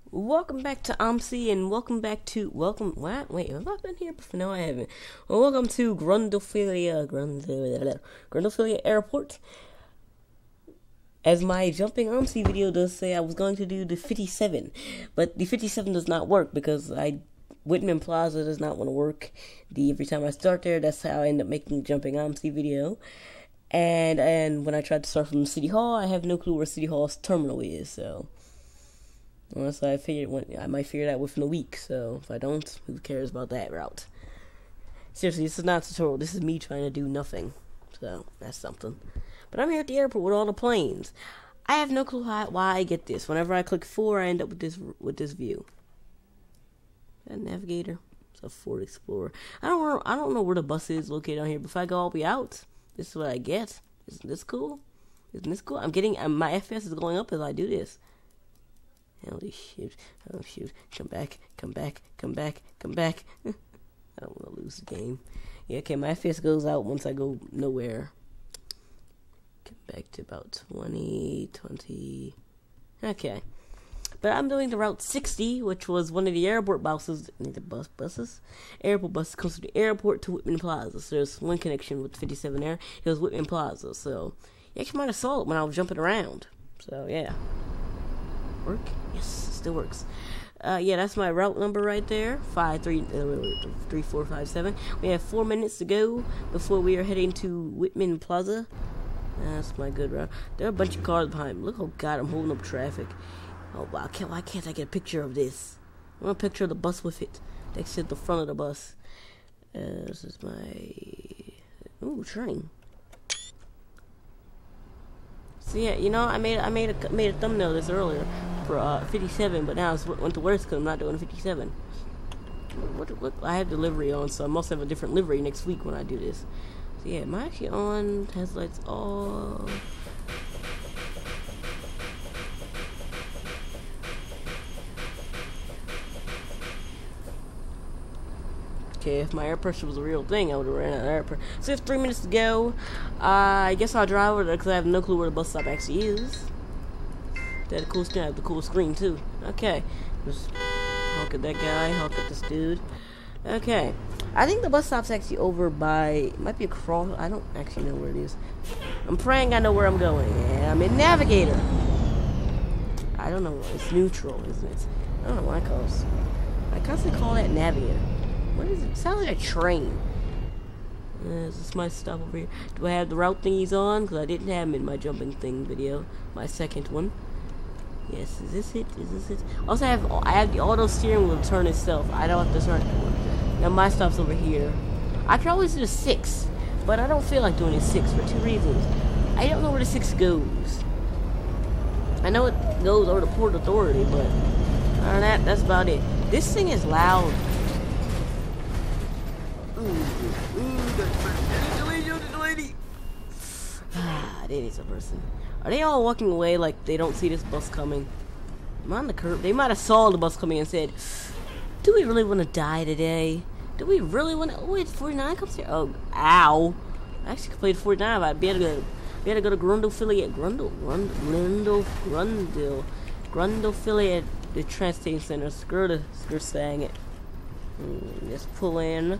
Welcome back to AMC and welcome back to what? Wait, have I been here before? No, I haven't. Well, welcome to Grundlephilia Airport. As my jumping AMC video does say, I was going to do the 57, but the 57 does not work because Whitman Plaza does not want to work. Every time I start there, that's how I end up making the jumping AMC video. And when I tried to start from City Hall, I have no clue where City Hall's terminal is, so. Unless I might figure it out within a week, so if I don't, who cares about that route? Seriously, this is not a tutorial, this is me trying to do nothing, so that's something. But I'm here at the airport with all the planes. I have no clue why I get this. Whenever I click 4, I end up with this view. That navigator, it's a Ford Explorer. I don't know where the bus is located on here, but if I go all the way out, this is what I get. Isn't this cool? Isn't this cool? My FPS is going up as I do this. Holy shit. Oh shoot. Come back. I don't want to lose the game. Yeah, okay, my FPS goes out once I go nowhere. Come back to about 20. Okay. But I'm doing the Route 60, which was one of the airport buses. Airport buses comes from the airport to Whitman Plaza. So there's one connection with 57 there. It was Whitman Plaza. So you actually might have saw it when I was jumping around. So yeah. Work? Yes, it still works. Yeah, that's my route number right there. 3457. We have 4 minutes to go before we are heading to Whitman Plaza. That's my good route. There are a bunch of cars behind me. Look, oh god, I'm holding up traffic. Oh wow, why can't I get a picture of this? I want a picture of the bus with it. Next to the front of the bus. This is my... Ooh, train. So yeah, you know, I made a thumbnail of this earlier for 57, but now it went to worse because I'm not doing 57. What? I have delivery on, so I must have a different livery next week when I do this. So yeah, am I actually on? Headlights off. Okay, if my air pressure was a real thing, I would have ran out of air pressure. So we have 3 minutes to go. I guess I'll drive over there because I have no clue where the bus stop actually is. They had a cool screen. I have the cool screen too. Okay, just honk at that guy, honk at this dude. Okay, I think the bus stop's actually over by. It might be across. I don't actually know where it is. I'm praying I know where I'm going. Yeah, I'm in Navigator. I don't know. It's neutral, isn't it? I don't know why I constantly call that Navigator. What is it? It sounds like a train. Is this my stop over here? Do I have the route thingies on? Because I didn't have them in my jumping thing video. My second one. Yes, is this it? Is this it? Also, I have the auto steering wheel turn itself. I don't have to turn it. Now my stop's over here. I could always do a 6, but I don't feel like doing a 6 for 2 reasons. I don't know where the 6 goes. I know it goes over to Port Authority, but other than that, that's about it. This thing is loud. They need some person. Are they all walking away like they don't see this bus coming? I'm on the curb. They might have saw the bus coming and said, do we really want to die today? Do we really want to... Oh wait, 49 comes here? Oh, ow. I actually completed 49, but I'd be able to go to Grundlephilia the transportation center. Screw saying it. Just pull in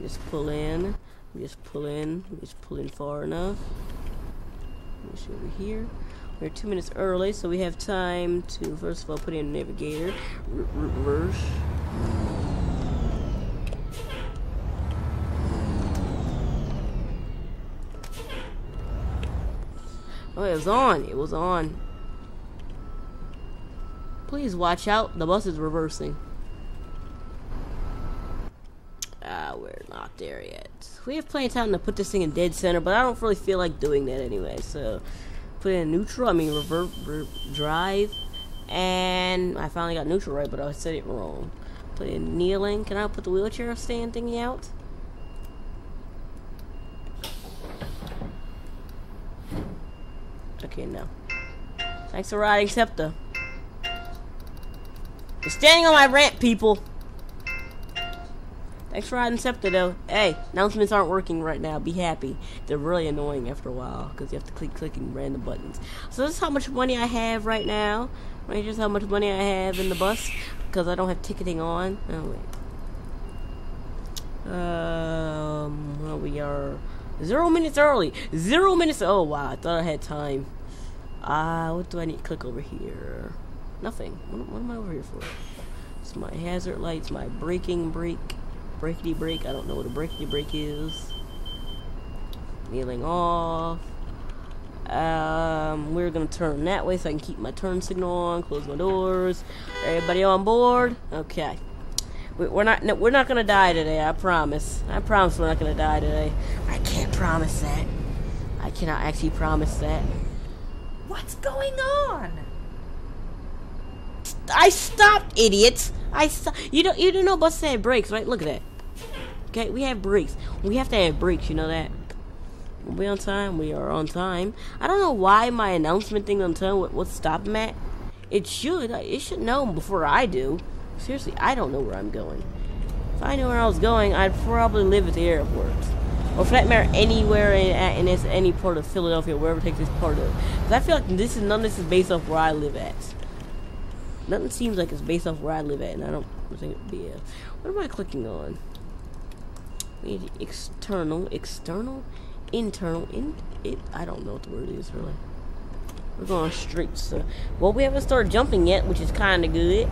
far enough. Over here. We're 2 minutes early, so we have time to first of all put in Navigator. Reverse. Oh, it was on. It was on. Please watch out. The bus is reversing. We're not there yet. We have plenty of time to put this thing in dead center, but I don't really feel like doing that anyway. So, put it in neutral. I mean, drive. And I finally got neutral right, but I said it wrong. Put in kneeling. Can I put the wheelchair stand thingy out? Okay, no. Thanks for riding SEPTA. You're standing on my ramp, people. Thanks for riding SEPTA, though. Hey, announcements aren't working right now. Be happy. They're really annoying after a while because you have to keep clicking random buttons. So this is how much money I have right now. Right, just how much money I have in the bus because I don't have ticketing on. Oh wait. Well, we are 0 minutes early. 0 minutes. Oh wow, I thought I had time. What do I need to click over here? Nothing. What am I over here for? It's my hazard lights, my braking brake, brakety brake. I don't know what a brakety brake is. Kneeling off. We're gonna turn that way so I can keep my turn signal on. Close my doors. Everybody on board? Okay. We're not gonna die today. I promise. I promise we're not gonna die today. I can't promise that. I cannot actually promise that. What's going on? I stopped, idiots. You don't know buses have brakes, right? Look at that. Okay, we have brakes. We have to have brakes. You know that. We on time. We are on time. I don't know why my announcement thing on time. What's stopping at? It should know before I do. Seriously, I don't know where I'm going. If I knew where I was going, I'd probably live at the airport. Or for that matter, anywhere in any part of Philadelphia, wherever it takes this part of. Because I feel like none of this is based off where I live at. Nothing seems like it's based off where I live at, and I don't think it would be. What am I clicking on? We need external, internal, I don't know what the word is really. We're going straight. So, well, we haven't started jumping yet, which is kind of good.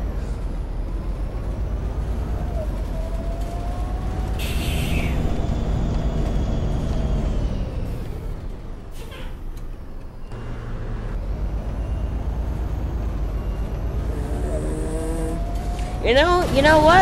You know what?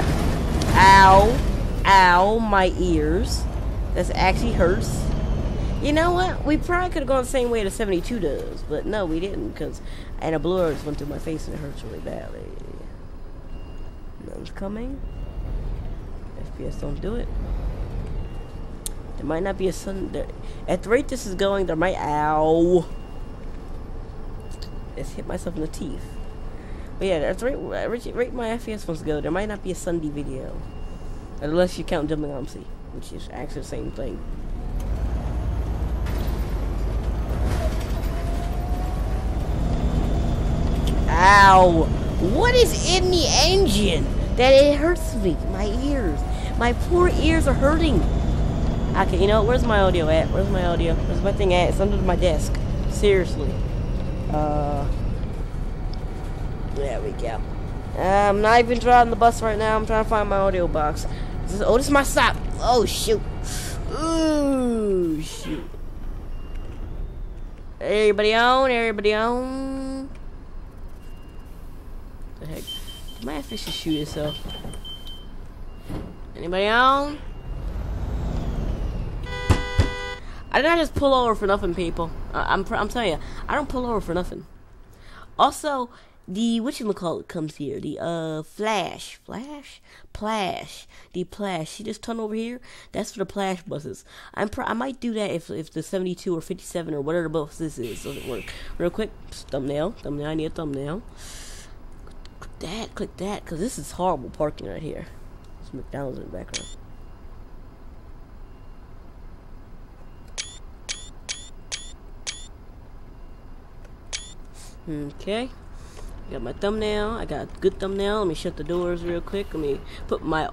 Ow, my ears. That actually hurts. You know what? We probably could have gone the same way the 72 does, but no, we didn't, because a blur just went through my face and it hurts really badly. None's coming. FPS don't do it. There might not be a sun there. At the rate this is going, there might. Ow. Just hit myself in the teeth. But yeah, that's right my FPS wants to go. There might not be a Sunday video. Unless you count Jumping OMSI, which is actually the same thing. Ow! What is in the engine that it hurts me? My ears. My poor ears are hurting. Okay, you know what? Where's my audio at? Where's my audio? Where's my thing at? It's under my desk. Seriously. There we go. I'm not even driving the bus right now. I'm trying to find my audio box. This is my stop. Oh, shoot. Ooh, shoot. Everybody on? Everybody on? What the heck? Did my fish just shoot itself? Anybody on? I did not just pull over for nothing, people. I'm telling you, I don't pull over for nothing. Also, the whatchamacallit comes here. The Plash. The Plash. See this tunnel over here? That's for the Plash buses. I might do that if the 72 or 57 or whatever bus this is doesn't work. Real quick, thumbnail. I need a thumbnail. Click that, because this is horrible parking right here. There's McDonald's in the background. Okay. Got my thumbnail. I got a good thumbnail. Let me shut the doors real quick. Let me put my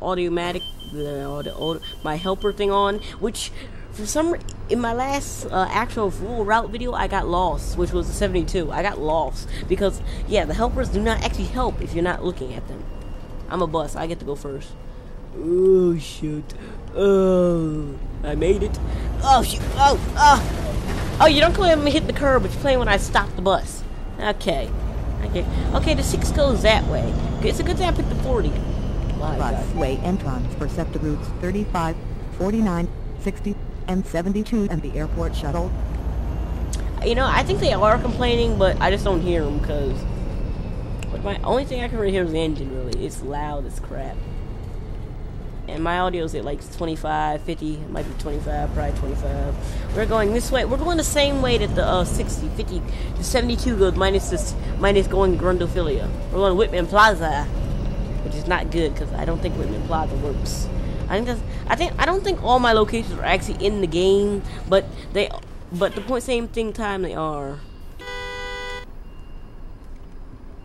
my helper thing on, which for some in my last actual full route video I got lost, which was the 72. I got lost because yeah, the helpers do not actually help if you're not looking at them. I'm a bus. I get to go first. Oh shoot. Oh, I made it. Oh shoot. Oh, you don't claim me hit the curb, but you're playing when I stop the bus. Okay. Okay, the 6 goes that way. It's a good thing I picked the 40. Busway entrance for SEPTA routes 35, 49, 60, and 72 and the airport shuttle. You know, I think they are complaining, but I just don't hear them because my only thing I can really hear is the engine, really. It's loud as crap. And my audio is at like 25, 50, it might be 25, probably 25. We're going this way. We're going the same way that the 60, 50, the 72 goes, minus going Grundophilia. We're going to Whitman Plaza, which is not good because I don't think Whitman Plaza works. I don't think all my locations are actually in the game, but the same time they are.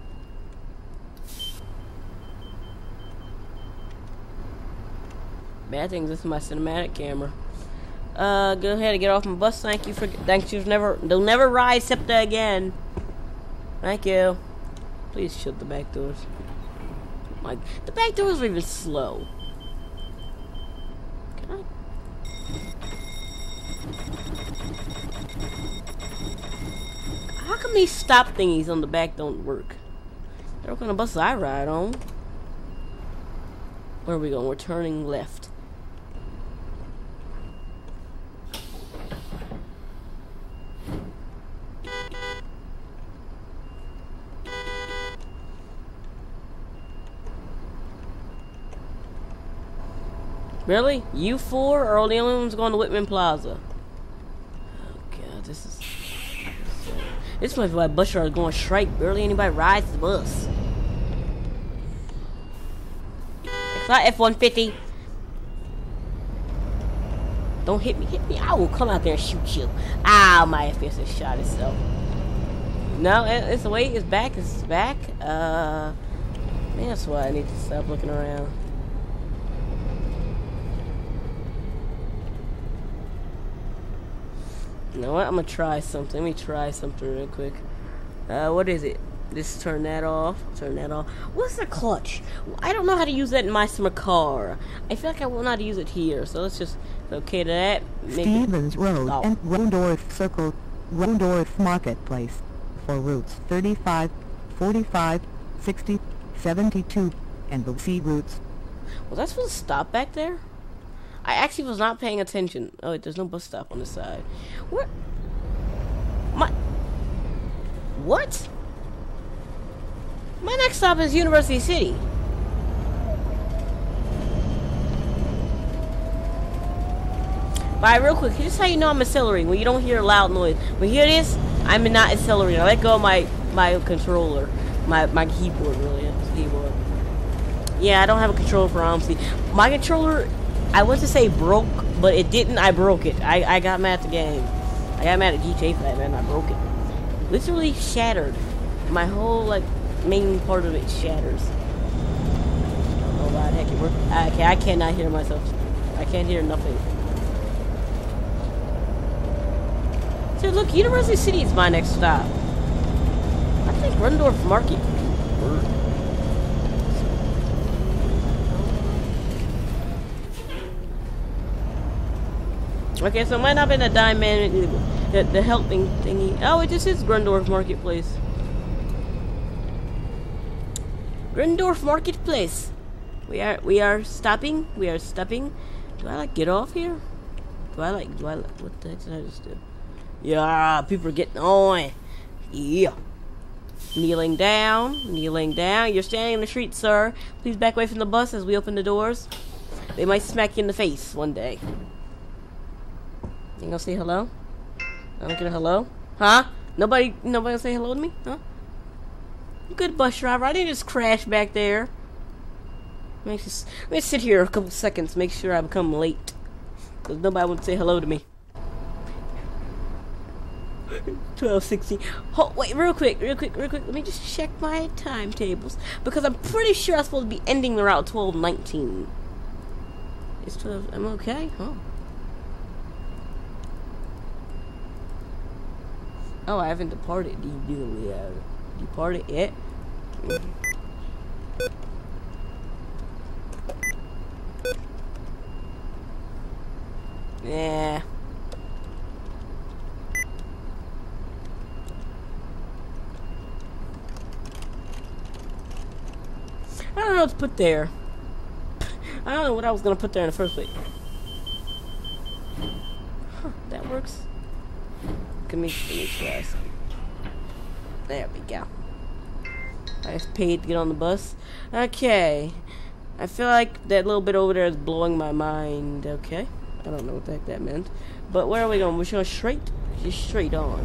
bad things. This is my cinematic camera. Go ahead and get off my bus. Thank you. They'll never ride SEPTA again. Thank you. Please shut the back doors. The back doors are even slow. Can I? How come these stop thingies on the back don't work? They're what kind of bus I ride on. Where are we going? We're turning left. Really? You four are the only ones going to Whitman Plaza? Oh god, this must be why bus drivers going strike. Barely anybody rides the bus. It's not F-150. Don't hit me, I will come out there and shoot you. Ow, my FPS has shot itself. No, it's wait, it's back, man, that's why I need to stop looking around. You know what? I'm gonna try something. Let me try something real quick. What is it? Just turn that off. Turn that off. What's the clutch? I don't know how to use that in my car. I feel like I will not use it here. So let's just okay to that. Maybe. Stevens Road and Rondorf Circle, Rondorf Marketplace, for routes 35, 45, 60, 72, and the C routes. Was I supposed to stop back there? I actually was not paying attention. Oh, wait, there's no bus stop on the side. What? What? My next stop is University City. Alright, real quick, here's how you know I'm accelerating. When you don't hear a loud noise. When you hear this, I'm not accelerating. I let go of my controller. My keyboard, really. Keyboard. Yeah, I don't have a controller for honesty. My controller, I want to say broke, but it didn't. I broke it. I got mad at the game. I got mad at GTA for that, man. I broke it. Literally shattered. My whole, like, main part of it shatters. I don't know why the heck it worked. Okay, I cannot hear myself. I can't hear nothing. So look, University City is my next stop. I think Rundorf Market. Okay, so it might not have been a diamond, the helping thingy. Oh, it just is Grundorf Marketplace. Grundorf Marketplace. We are stopping. We are stopping. Do I like get off here? Do I like what the heck did I just do? Yeah, people are getting on. Yeah. Kneeling down. Kneeling down. You're standing in the street, sir. Please back away from the bus as we open the doors. They might smack you in the face one day. You gonna say hello? I don't get a hello? Huh? Nobody gonna say hello to me? Huh? Good bus driver. I didn't just crash back there. Let me sit here a couple seconds, make sure I become late. Because nobody would say hello to me. 12:16. Oh, wait, real quick. Let me just check my timetables. Because I'm pretty sure I'm supposed to be ending around 12:19. It's 12. I'm okay? Oh. Oh, I haven't departed. Departed yet? Yeah. I don't know what to put there. I don't know what I was gonna put there in the first place. Huh, that works. Let me try something. There we go. I just paid to get on the bus. Okay. I feel like that little bit over there is blowing my mind. Okay. I don't know what the heck that meant. But where are we going? We're going straight? Just straight on.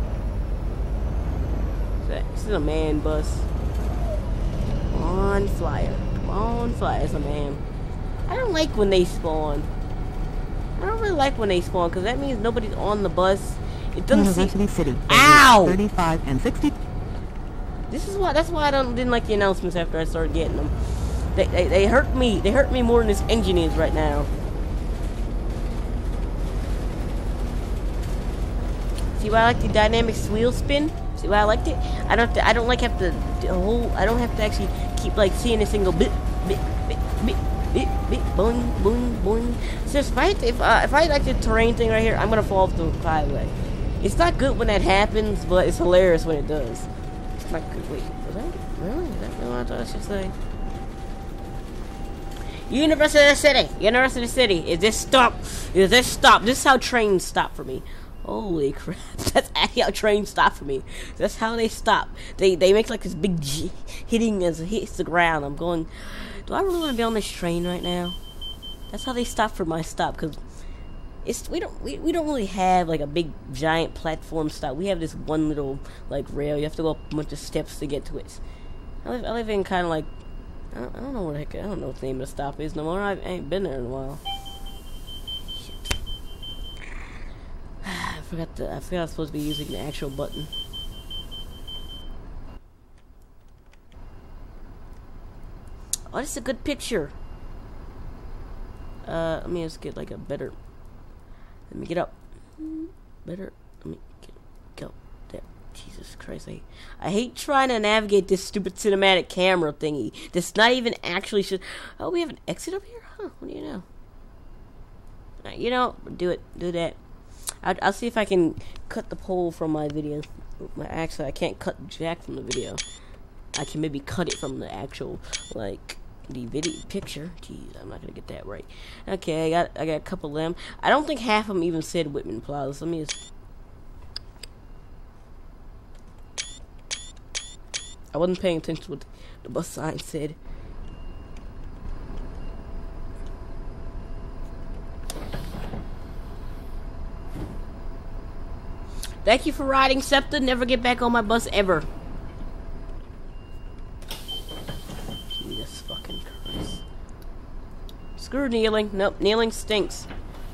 This is a man bus. Come on, flyer. Come on, flyer. It's a man. I don't like when they spawn. I don't really like when they spawn because that means nobody's on the bus. It doesn't University City. Ow! 35 and 60. That's why I didn't like the announcements after I started getting them. They hurt me. They hurt me more than this engine is right now. See why I like the dynamic wheel spin? See why I liked it? I don't like have to I don't have to actually keep like seeing a single bit, boing, boing, boing. So if I like the terrain thing right here, I'm gonna fall off the highway. It's not good when that happens, but it's hilarious when it does. It's not good. Wait, was that really? Is that what I thought I should say? University of the City. University of the City. Is this stop? Is this stop? This is how trains stop for me. Holy crap. That's actually how trains stop for me. That's how they stop. They make like this big G hitting as it hits the ground. I'm going, do I really want to be on this train right now? That's how they stop for my stop, because we don't really have like a big giant platform stop. We have this one little like rail. You have to go up a bunch of steps to get to it. I live in kind of like, I don't know what the heck, I don't know what the name of the stop is no more. I ain't been there in a while. Shit. I forgot I was supposed to be using the actual button. Oh, this is a good picture. Let me just get like a better. Let me get up. Better. Let me go. There. Jesus Christ. I hate trying to navigate this stupid cinematic camera thingy. That's not even actually should. Oh, we have an exit up here? Huh. What do you know? You know, do it. Do that. I'll see if I can cut the poll from my video. Actually, I can't cut jack from the video. I can maybe cut it from the actual, like, the video picture. Jeez, I'm not gonna get that right. Okay, I got a couple of them. I don't think half of them even said Whitman Plaza. Let me just. I wasn't paying attention to what the bus sign said. Thank you for riding, SEPTA. Never get back on my bus ever. Jesus fucking Christ. Screw kneeling. Nope, kneeling stinks.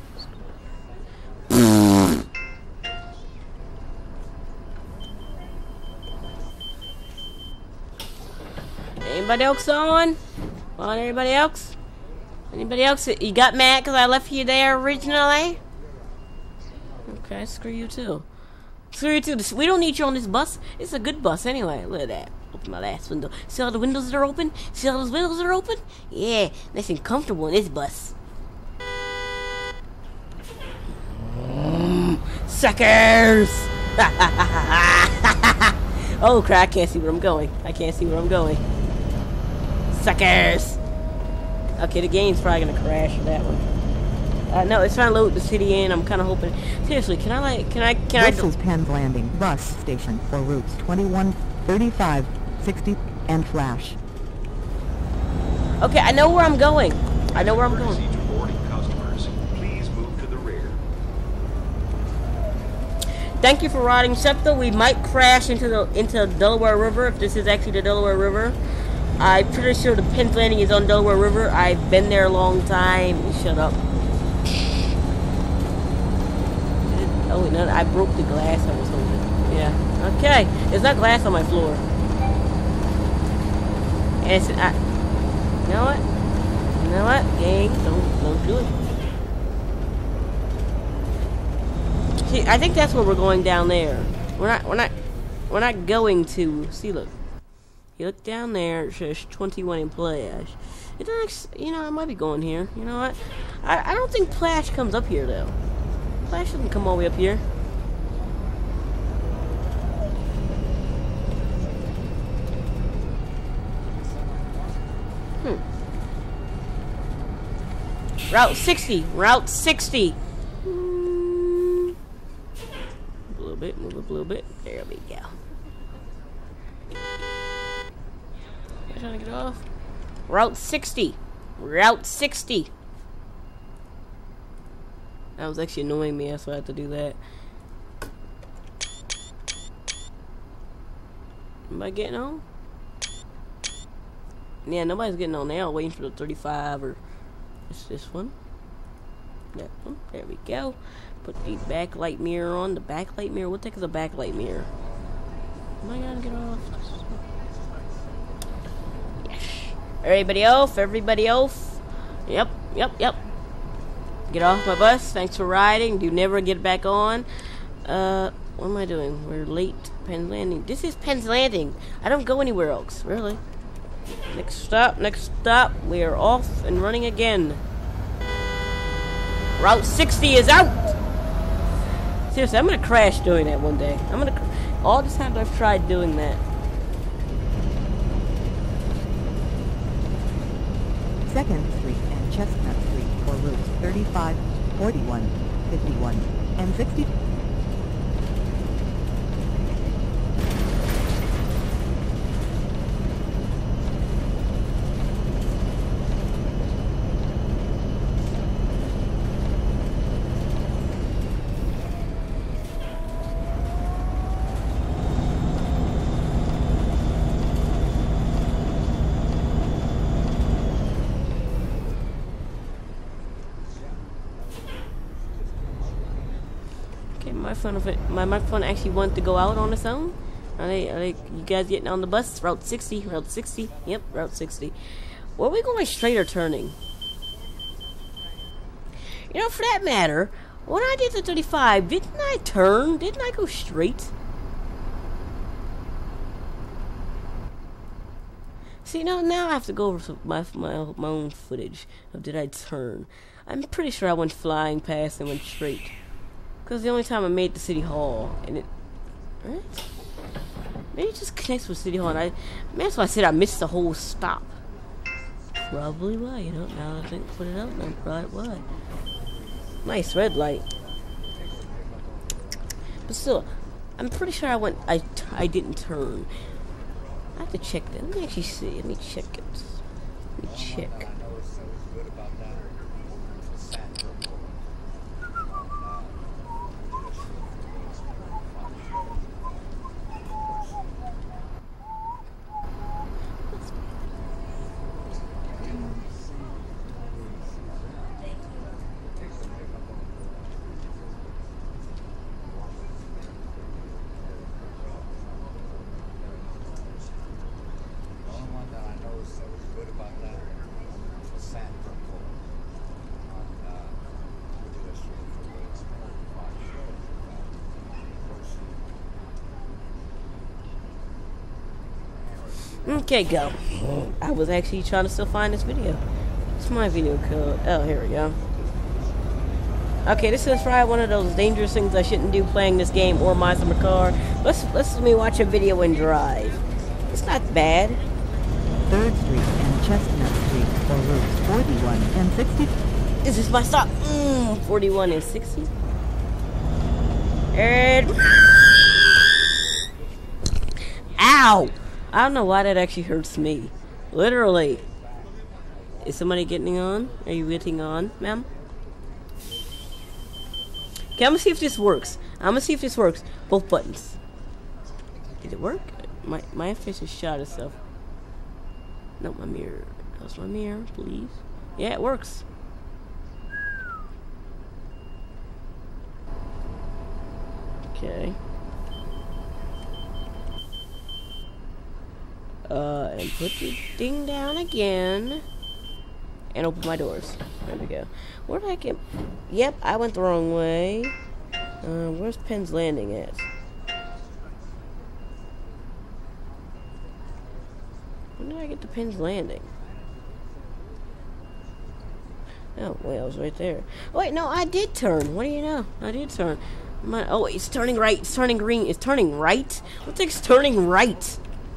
Anybody else on? On anybody else? Anybody else? You got mad because I left you there originally? Okay, screw you too. Screw you too. We don't need you on this bus. It's a good bus anyway. Look at that. Open my last window. See all the windows that are open? See all those windows that are open? Yeah, nice and comfortable in this bus. Suckers! Oh crap, I can't see where I'm going. I can't see where I'm going. Suckers! Okay, the game's probably gonna crash for that one. No, it's trying to load the city in. I'm kind of hoping. Seriously, can I? This is Penn's Landing bus station for routes 21, 35, 60, and Flash. Okay, I know where I'm going. I know where I'm going. Courtesy to boarding customers, please move to the rear. Thank you for riding, SEPTA. We might crash into the Delaware River if this is actually the Delaware River. I'm pretty sure the Penn's Landing is on Delaware River. I've been there a long time. Shut up. Oh, no, I broke the glass I was holding. Yeah. Okay. There's not glass on my floor. And it's, you know what? You know what? Gang, don't do it. See, I think that's where we're going down there. We're not going to. See, look. You look down there. It says 21 in Plash. It doesn't. You know, I might be going here. You know what? I don't think Plash comes up here though. Flash doesn't come all the way up here. Route 60. Route 60. Move a little bit. Move up a little bit. There we go. I'm trying to get off. Route 60. Route 60. That was actually annoying me, so I had to do that. Anybody getting on? Yeah, nobody's getting on now. Waiting for the 35 or it's this one. That one. There we go. Put the backlight mirror on. The backlight mirror. What the heck is a backlight mirror? Am I gonna get off? Yes. Everybody off. Everybody off. Yep. Get off my bus. Thanks for riding. Do never get back on. What am I doing? We're late. Penn's Landing. This is Penn's Landing. I don't go anywhere else. Really. Next stop. Next stop. We are off and running again. Route 60 is out. Seriously, I'm gonna crash doing that one day. All the times I've tried doing that. 2nd Street and Chestnut Street for routes 35, 41, 51, and 60. My microphone actually wanted to go out on its own. Are they you guys getting on the bus? Route 60, Route 60. Yep, Route 60. Were we going straight or turning? You know, for that matter, when I did the 35, didn't I turn? Didn't I go straight? See, now I have to go over my own footage of did I turn. I'm pretty sure I went flying past and went straight. Because the only time I made the City Hall, and it... Right? Maybe it just connects with City Hall, and that's why I said I missed the whole stop. Probably why, you know, now that I think put it out, now probably why. Nice red light. But still, I'm pretty sure I didn't turn. I have to check that. Let me actually see. Let me check it. Let me check. Okay, go. I was actually trying to still find this video. It's my video code. Oh, here we go. Okay, this is probably one of those dangerous things I shouldn't do playing this game or my summer car. Let's let me watch a video and drive. It's not bad. 3rd Street and Chestnut Street for routes 41 and 60. This is my stop. 41 and 60. And ow! I don't know why that actually hurts me. Literally. Is somebody getting on? Are you getting on, ma'am? Okay, I'm gonna see if this works. Both buttons. Did it work? My face has shot itself. No, my mirror. How's my mirror, please? Yeah, it works. Okay. And put the thing down again. And open my doors. There we go. Where did I get... Yep, I went the wrong way. Where's Penn's Landing at? When did I get to Penn's Landing? Oh, wait, I was right there. Wait, no, I did turn. What do you know? I did turn. Oh, it's turning right. It's turning green. It's turning right? What the heck's turning right?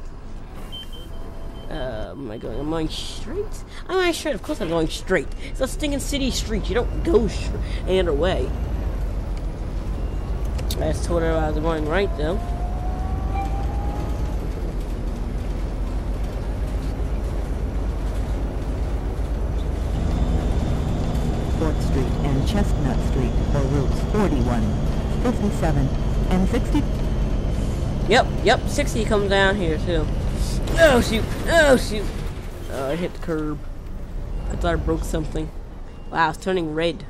Am I going? I'm going straight? I'm going straight. Of course I'm going straight. It's a stinking city street. You don't go any other way. I just told her I was going right, though. Street and Chestnut Street for routes 41, 57, and 60. Yep, 60 comes down here, too. Oh, shoot. Oh, shoot. Oh, I hit the curb. I thought I broke something. Wow, it's turning red.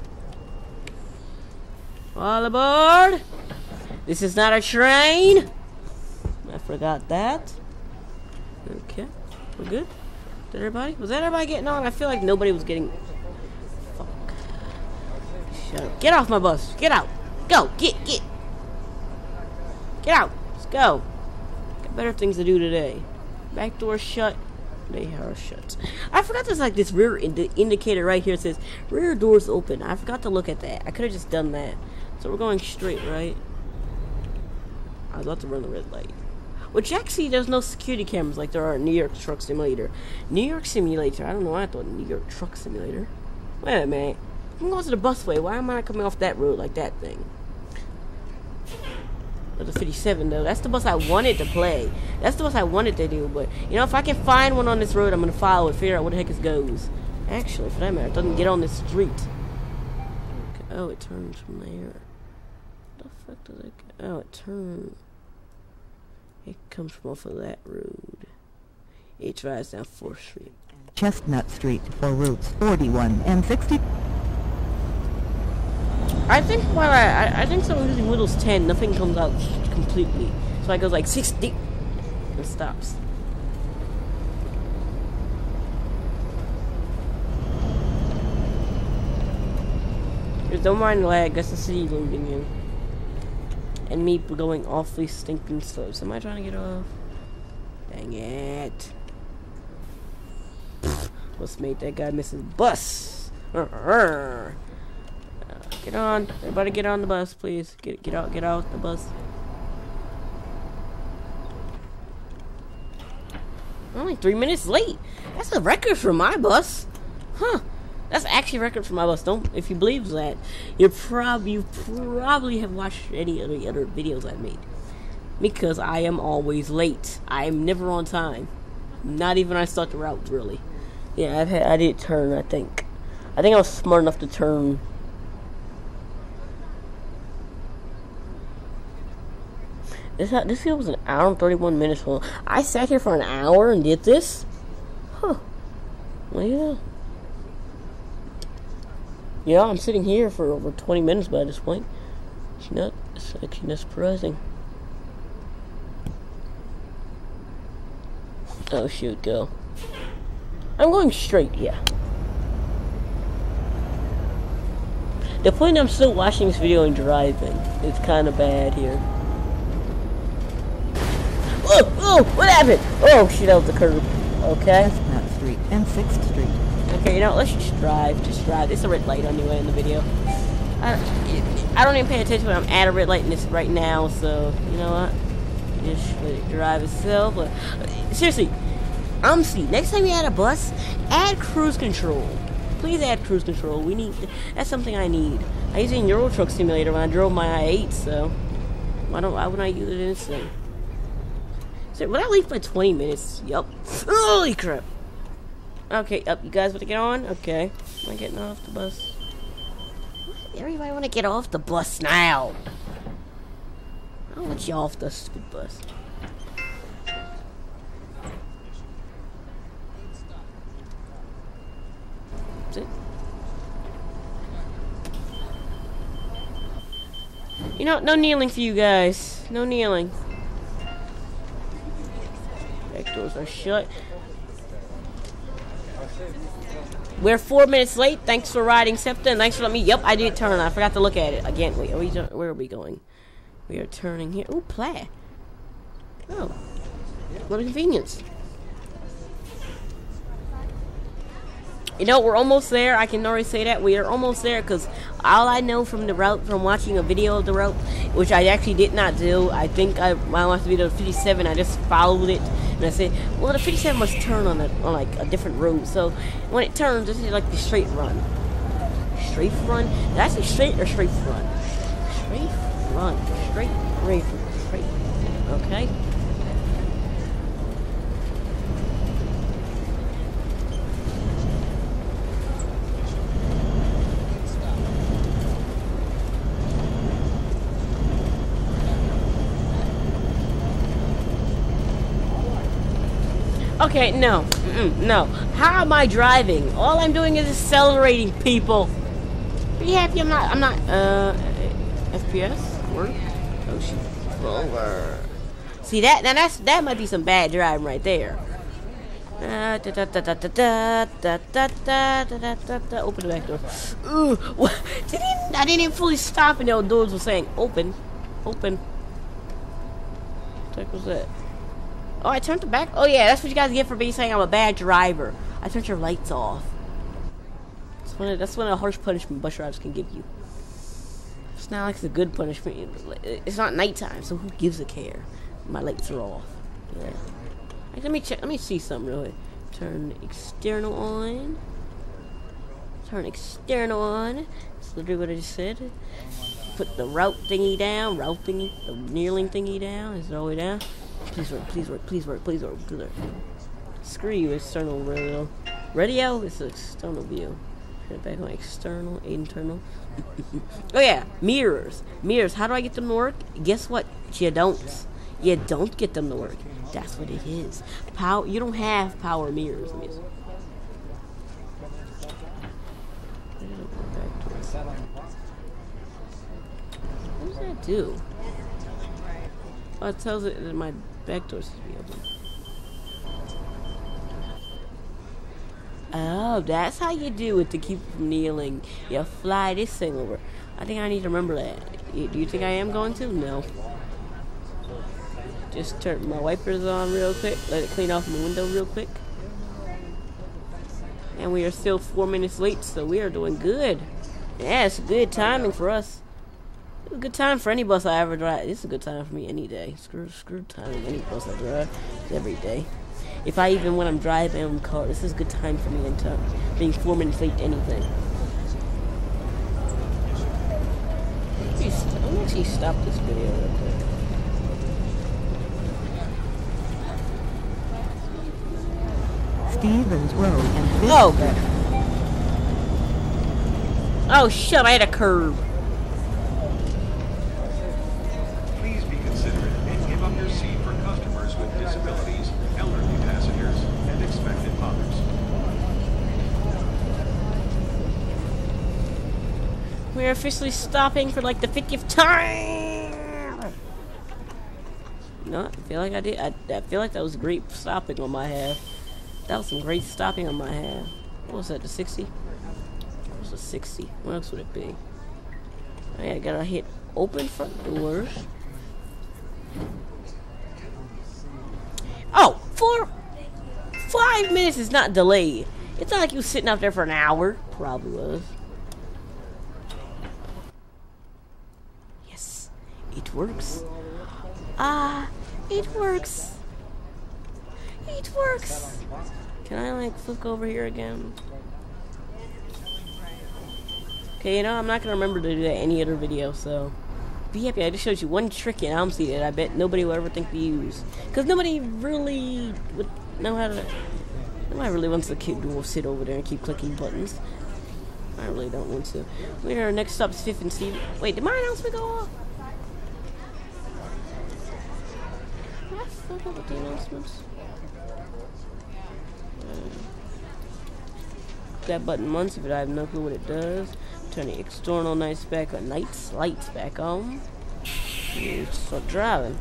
All aboard! This is not a train! I forgot that. Okay, we're good? Did everybody? Was that everybody getting on? I feel like nobody was getting... Fuck. Shut up. Get off my bus. Get out. Go. Get. Get out. Let's go. Got better things to do today. Back door shut. They are shut. I forgot there's like this rear indicator right here. It says rear doors open. I forgot to look at that. I could have just done that. So we're going straight, right? I'd love to run the red light. Which actually, there's no security cameras like there are in New York Truck Simulator. New York Simulator. I don't know why I thought New York Truck Simulator. Wait a minute. I'm going to the busway. Why am I not coming off that road like that thing? The 57 though. That's the bus I wanted to play. That's the bus I wanted to do. But you know, if I can find one on this road, I'm gonna follow it, figure out where the heck it goes. Actually, for that matter, it doesn't get on this street. Okay. Oh, it turns from there. The fuck does it? Oh, it turns. It comes from off of that road. It drives down 4th Street. Chestnut Street for routes 41 and 60. I think while I think so using Windows 10, nothing comes out completely. So I goes like 60 and stops. Just don't mind the lag, that's the city loading in. And me going awfully stinking slow. So am I trying to get off? Dang it. What's made that guy miss his bus? Get on. Everybody get on the bus, please. Get out the bus. I'm only 3 minutes late. That's a record for my bus. Huh. That's actually a record for my bus. Don't, if you believe that, you probably have watched any of the other videos I've made. Because I am always late. I am never on time. Not even when I start the route, really. Yeah, I did turn, I think. I think I was smart enough to turn. This here was an hour and 31 minutes long. I sat here for an hour and did this? Huh. Well, yeah. Yeah, I'm sitting here for over 20 minutes by this point. It's actually not surprising. Oh, shoot, go. I'm going straight, yeah. The point I'm still watching this video and driving. It's kind of bad here. Oh, what happened? Oh, shit, that was the curb. Okay. Chestnut Street and 6th Street. Okay, you know what? Let's just drive. Just drive. It's a red light anyway in the video. I don't even pay attention when I'm at a red light in this right now, so, you know what? Just let it drive itself. But, seriously, next time you add a bus, add cruise control. Please add cruise control. That's something I need. I used it in Euro Truck Simulator when I drove my i8, so why wouldn't I use it in this thing? So, would I leave by 20 minutes? Yup. Holy crap. Okay, up. You guys want to get on? Okay. Am I getting off the bus? Everybody want to get off the bus now. I don't want you off the stupid bus. That's it. You know, no kneeling for you guys. No kneeling. Back doors are shut. We're 4 minutes late. Thanks for riding, SEPTA, and thanks for letting me. Yep, I did turn. I forgot to look at it again. Wait, where are we going? We are turning here. Ooh, Plaid. Oh, what a convenience. You know, we're almost there. I can already say that we are almost there because all I know from the route, from watching a video of the route, which I actually did not do. I think when I watched the video of 57, I just followed it and I said, well, the 57 must turn on like a different road. So when it turns, this is like the straight run. Straight run? Did I say straight or straight run? Straight run. Straight. Okay. Okay, no. No. How am I driving? All I'm doing is accelerating, people. Be happy I'm not, FPS? Work? Oh, shit. Over. See, that might be some bad driving right there. Open the back door. Ooh, I didn't even fully stop and the doors were saying, open. the heck was that? Oh, I turned it back? Oh yeah, that's what you guys get for me saying I'm a bad driver. I turned your lights off. That's one of the harsh punishment bus drivers can give you. It's not like it's a good punishment. It's not nighttime, so who gives a care? My lights are off. Yeah. Right, let me check. Let me see something real quick. Turn external on. Turn external on. That's literally what I just said. Put the route thingy down. Route thingy. The nearling thingy down. Is it all the way down? Please work. Please work. Please work. Please work. Please work. Screw you, external radio. Radio? It's an external view. Turn it back on external, internal. Oh yeah, mirrors. Mirrors. How do I get them to work? Guess what? You don't. You don't get them to work. That's what it is. Power. You don't have power mirrors. What does that do? Oh, it tells it that my back door should be open. Oh, that's how you do it to keep from kneeling. You fly this thing over. I think I need to remember that. Do you think I am going to? No. Just turn my wipers on real quick. Let it clean off my window real quick. And we are still 4 minutes late, so we are doing good. Yeah, it's good timing for us. It's a good time for any bus I ever drive. It's a good time for me any day. Screw timing any bus I drive. It's every day. If I even when I'm driving my own car, this is a good time for me in time. Being 4 minutes late to anything. Let me actually stop this video real quick. Stevens Road and Fifth Oh, Street. God. Oh, shit, I had a curb. Please be considerate and give up your seat for customers with disabilities, elderly passengers, and expected mothers. We're officially stopping for like the 50th time. No, I feel like I did. I feel like that was great stopping on my half. That was some great stopping on my half. What was that, the 60? What was the 60? What else would it be? Oh yeah, I gotta hit open front doors. Oh, 5 minutes is not delayed. It's not like you were sitting out there for an hour. Probably was. Yes, it works. It works. It works. Can I like flick over here again? Okay, you know, I'm not gonna remember to do that any other video, so be happy. I just showed you one trick in Elmsey that I bet nobody will ever think to use. Because nobody really would know how to. Nobody really wants the kid to sit over there and keep clicking buttons. I really don't want to. Our next stop is 5th and Steve. Wait, did my announcement go off? Did I fuck up with the announcements? That button once, but I have no clue what it does. Turn the external lights back on. Lights back on. And start driving.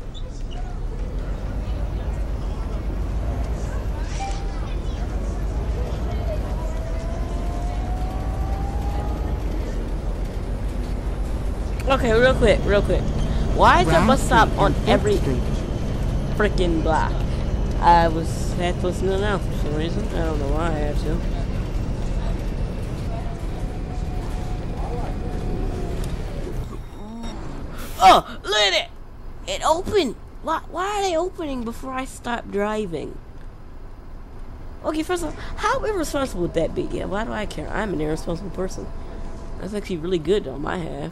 Okay, real quick. Why is there a bus stop on every freaking block? I had to listen to it now for some reason. I don't know why I had to. Oh, look at it! It opened! Why are they opening before I stop driving? Okay, first of all, how irresponsible would that be? Yeah, why do I care? I'm an irresponsible person. That's actually really good on my half.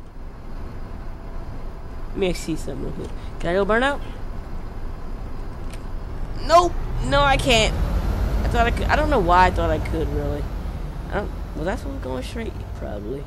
Let me actually see something real quick. Can I go burnout? Nope! No, I can't. I thought I could. I don't know why I thought I could, really. Well, that's what's going straight, probably.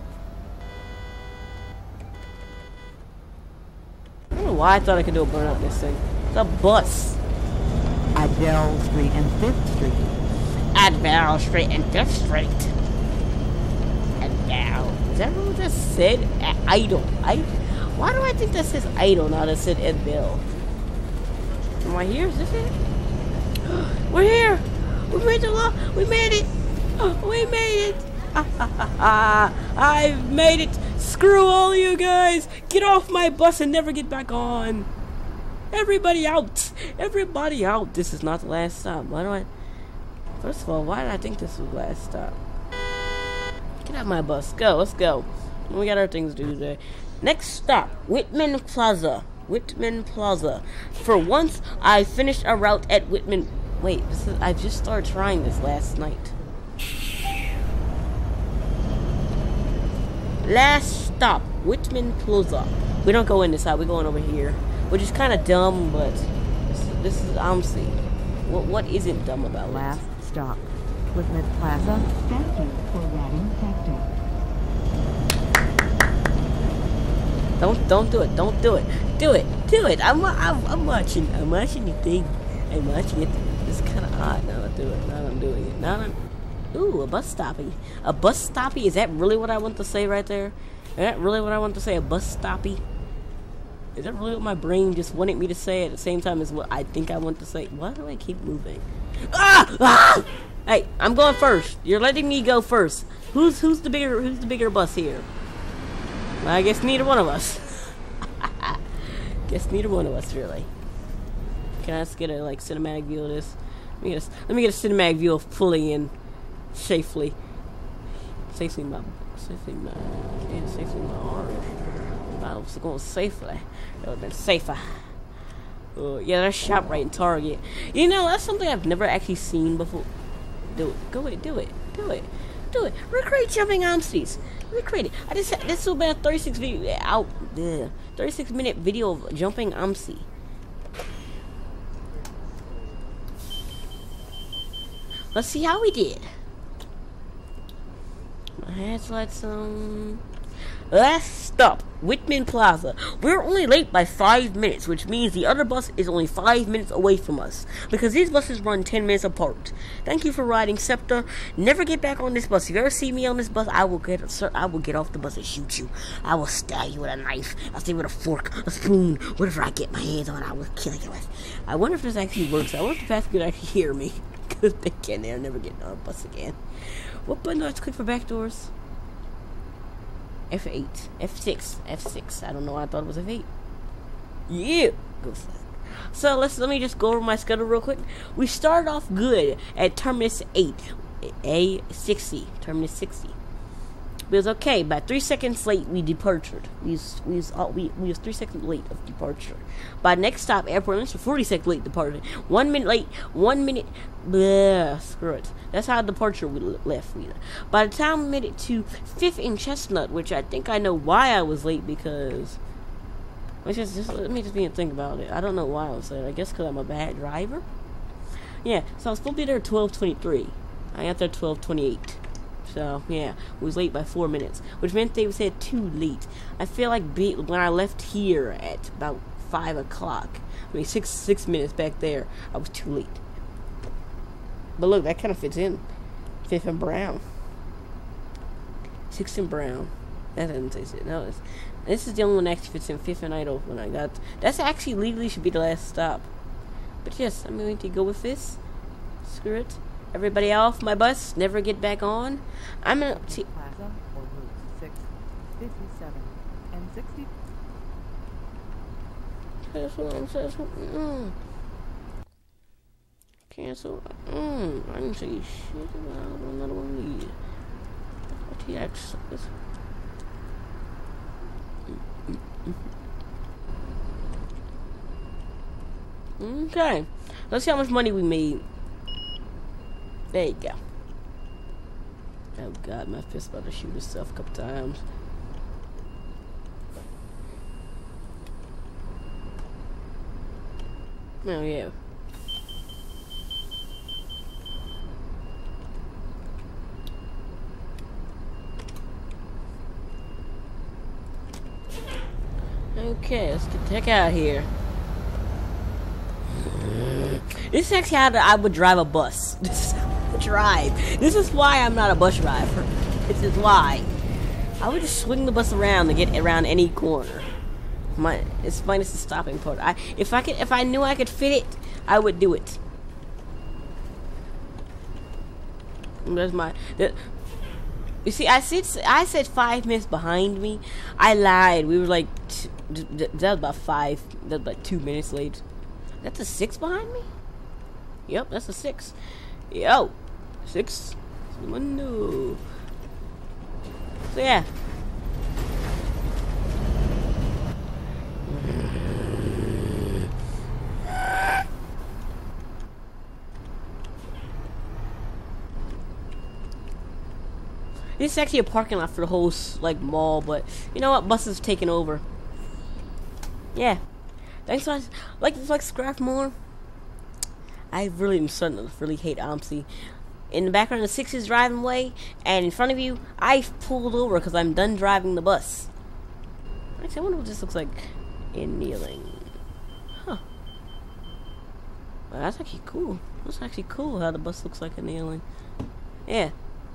I don't know why I thought I could do a burnout in this thing. It's a bus. Adele Street and 5th Street. Adele Street and 5th Street. Adele. Is that what that said? Idle. Why do I think that says idle now that said Adele? Am I here? Is this it? We're here! We made the law! We made it! We made it! I've made it! Screw all you guys! Get off my bus and never get back on! Everybody out! Everybody out! This is not the last stop. Why do I... First of all, why did I think this was the last stop? Get out of my bus. Go, let's go. We got our things to do today. Next stop, Whitman Plaza. Whitman Plaza. For once, I finished a route at Whitman... Wait, I just started trying this last night. Last stop, Whitman Plaza. We don't go in this side, we're going over here. Which is kind of dumb, but this is honestly... What isn't dumb about Last stop, Whitman Plaza. Thank you for routing sector. Don't do it. Don't do it. Do it. Do it. I'm watching. I'm watching the thing. I'm watching it. It's kind of odd. Now I do it. Now I'm doing it. Now I'm... Ooh, a bus stoppie. A bus stoppie? Is that really what I want to say right there? Is that really what I want to say? A bus stoppie? Is that really what my brain just wanted me to say at the same time as what I think I want to say? Why do I keep moving? Ah! Ah! Hey, I'm going first. You're letting me go first. Who's the bigger bus here? Well, I guess neither one of us. Guess neither one of us really. Can I just get a like cinematic view of this? Let me get a cinematic view of pulling in safely. Safely my orange. If I was going safely, it would have been safer. Yeah, that shop right in Target. You know, that's something I've never actually seen before. Do it. Go ahead, do it. Do it. Do it. Recreate jumping OMSIs. Recreate it. This will be a 36-minute video of jumping OMSI. Let's see how we did. My headlights on. Last stop, Whitman Plaza. We're only late by 5 minutes, which means the other bus is only 5 minutes away from us, because these buses run 10 minutes apart. Thank you for riding SEPTA. Never get back on this bus. If you ever see me on this bus, I will get off the bus and shoot you. I will stab you with a knife. I'll stay with a fork, a spoon, whatever I get my hands on, I will kill you with. I wonder if this actually works. I wonder if the fast could actually hear me, because they can. They'll never get on a bus again. What button do I click for back doors? F8, F6, F6. I don't know why I thought it was F8. Yeah, go for that. So let me just go over my schedule real quick. We started off good at Terminus 8, A60, Terminus 60. It was okay. By 3 seconds late, we departed. We was 3 seconds late of departure. By next stop, Airport Lynch, 40 seconds late departed. 1 minute late. 1 minute. Bleh, screw it. That's how departure we left. By the time we made it to 5th and Chestnut, which I think I know why I was late because. Let me just think about it. I don't know why I was late. I guess because I'm a bad driver. Yeah. So I was supposed to be there at 12:23. I got there at 12:28. So, yeah, we was late by 4 minutes, which meant they said too late. I feel like when I left here at about 5 o'clock, I mean, six minutes back there, I was too late. But look, that kind of fits in. 5th and Brown. 6th and Brown. That doesn't say shit. No, this is the only one that actually fits in 5th and Idle when I got... That's actually legally should be the last stop. But yes, I'm going to go with this. Screw it. Everybody off my bus, never get back on. I'm gonna see. Plaza or routes 6, 57, and 60. Cancel. I didn't say shit about another one of these. RTX. Okay. Let's see how much money we made. There you go. Oh god, my fist about to shoot itself a couple times. Oh yeah. Okay, let's get the heck out of here. This is actually how I would drive a bus. This is how I would drive. This is why I'm not a bus driver. This is why. I would just swing the bus around to get around any corner. It's minus the stopping part. If I knew I could fit it, I would do it. There's you see, I said 5 minutes behind me. I lied. We were like That was about 5. That was about 2 minutes late. That's a 6 behind me? Yep, that's a 6. Yo, 6. No. So yeah. This is actually a parking lot for the whole like mall, but you know what? Buses taking over. Yeah. Thanks for like subscribe more. I really am starting to really hate OMSI. In the background, the 6 is driving away, and in front of you, I've pulled over because I'm done driving the bus. Actually, I wonder what this looks like in kneeling. Huh. Well, that's actually cool. That's actually cool how the bus looks like in kneeling. Yeah.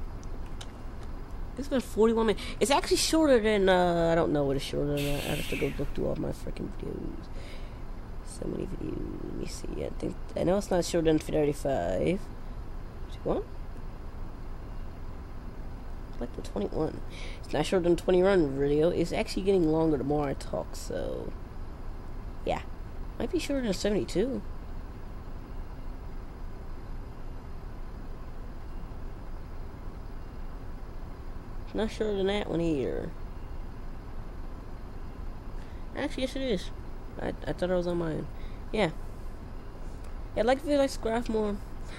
It's been 41 minutes. It's actually shorter than, I don't know what it's shorter than. I have to go look through all my freaking videos. So many videos. Let me see. I know it's not shorter than 35. What? It's like the 21. It's not shorter than 21 video. It's actually getting longer the more I talk, so. Yeah. Might be shorter than 72. Not shorter than that one here. Actually, yes it is. I thought I was on mine. Yeah. Yeah, like if you like subscribe more.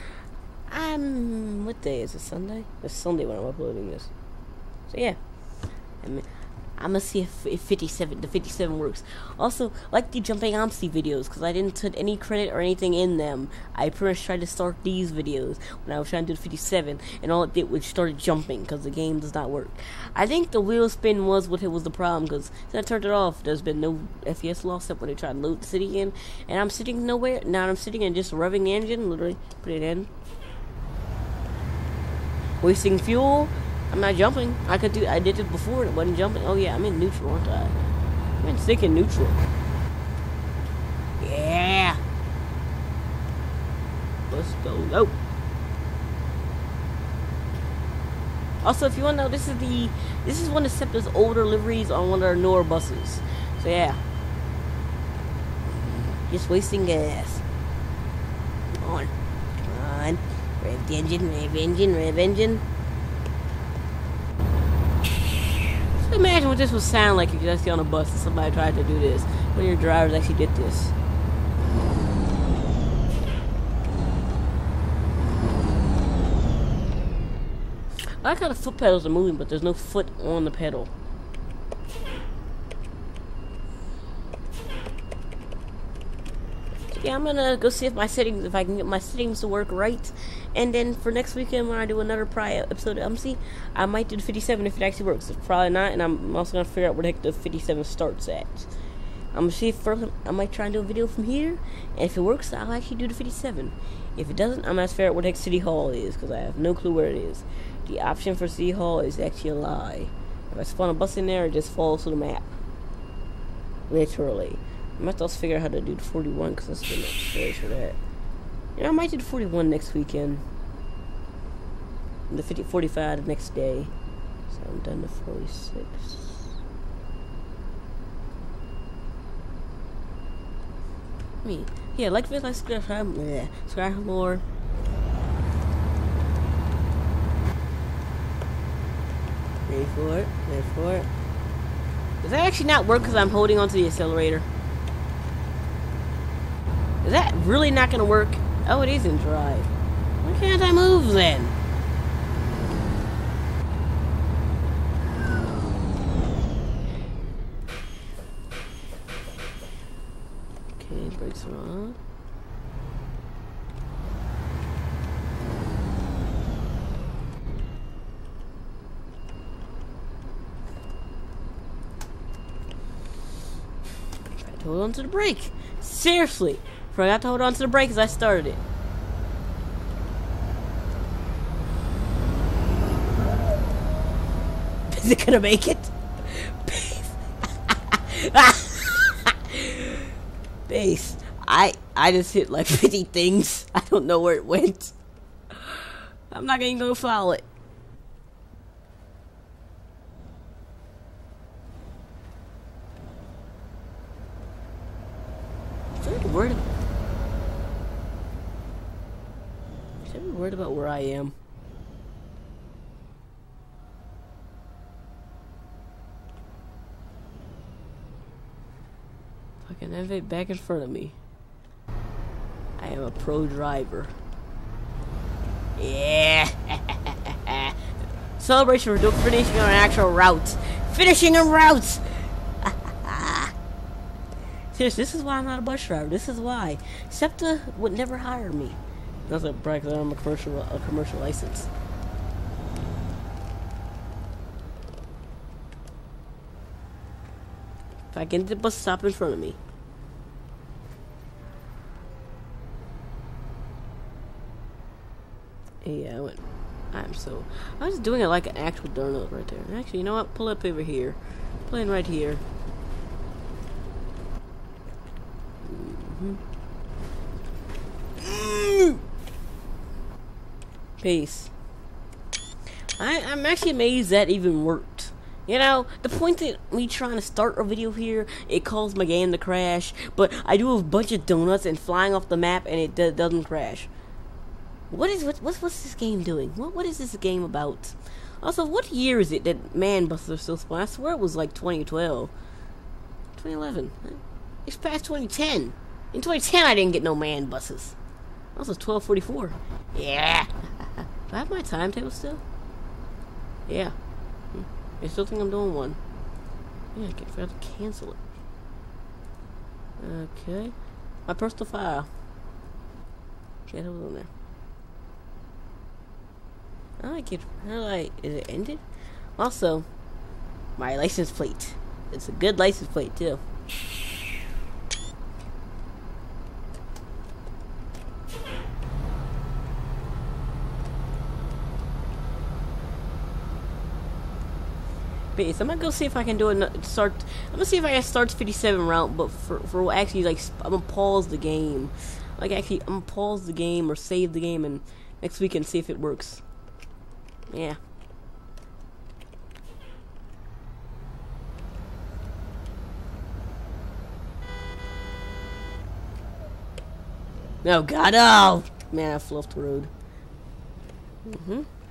What day is it? Sunday? It's Sunday when I'm uploading this. So yeah. I'm gonna see if the 57 works. Also, like the jumping OMSI videos, because I didn't put any credit or anything in them. I pretty much tried to start these videos when I was trying to do the 57, and all it did was started jumping, because the game does not work. I think the wheel spin was what was the problem, because since I turned it off, there's been no FPS loss except when I tried to load the city in, and I'm sitting nowhere. Now I'm sitting in just revving the engine, literally, put it in. Wasting fuel. I'm not jumping. I did it before and it wasn't jumping. Oh yeah, I'm in neutral, aren't I? I'm in sticking neutral. Yeah. Let's go. Oh. Also, if you want to know, this is one of SEPTA's older liveries on one of our newer buses. So yeah. Just wasting gas. Come on. Come on. Rev the engine, rev engine, rev engine. Imagine what this would sound like if you just get on a bus and somebody tried to do this. When your drivers actually did this. I like how the foot pedals are moving, but there's no foot on the pedal. Yeah, I'm gonna go see if if I can get my settings to work right. And then for next weekend, when I do another episode of OMSI, I might do the 57 if it actually works. If probably not, and I'm also gonna figure out where the heck the 57 starts at. I'm gonna see if first I might try and do a video from here, and if it works, I'll actually do the 57. If it doesn't, I'm gonna figure out where the heck City Hall is, because I have no clue where it is. The option for City Hall is actually a lie. If I spawn a bus in there, it just falls to the map. Literally. I might also figure out how to do the 41, because that's the next stage for that. You know, I might do the 41 next weekend. And the 45 the next day. So I'm done to 46. Yeah, like, subscribe for more. Ready for it, ready for it. Does that actually not work because I'm holding onto the accelerator? Is that really not gonna work? Oh, it is in drive. Why can't I move then? Okay, brakes are on. Try to hold on to the brake. Seriously. Forgot to hold on to the brake as I started it. Is it gonna make it? Base. I just hit like 50 things. I don't know where it went. I'm not gonna go follow it. worried. Should I be worried about where I am? Fucking elevate back in front of me. I am a pro driver. Yeah. Celebration for finishing on an actual route. Finishing a route. Seriously, this is why I'm not a bus driver. This is why. SEPTA would never hire me. That's a brag that I'm a commercial license. If I get the bus stop in front of me. Yeah, I was doing it like an actual donut right there. Actually, you know what? Pull up over here. Pull in right here. Peace. I'm actually amazed that even worked. You know, the point that me trying to start a video here, it caused my game to crash, but I do a bunch of donuts and flying off the map and it doesn't crash. What's this game doing? What is this game about? Also, what year is it that man buses are still spawned? I swear it was like 2012. 2011. It's past 2010. In 2010 I didn't get no man buses. Also 12:44. Yeah. Do I have my timetable still? Yeah. I still think I'm doing one. Yeah, I forgot to cancel it. Okay. My personal file. Okay, that was on there. Is it ended? Also, my license plate. It's a good license plate too. But I'm gonna go see if I can do I'm gonna see if I can start 57 route, but for actually like I'm gonna pause the game. Like actually, I'm gonna pause the game or save the game and next week and see if it works. Yeah. No, God, oh! Man, I flew off the road.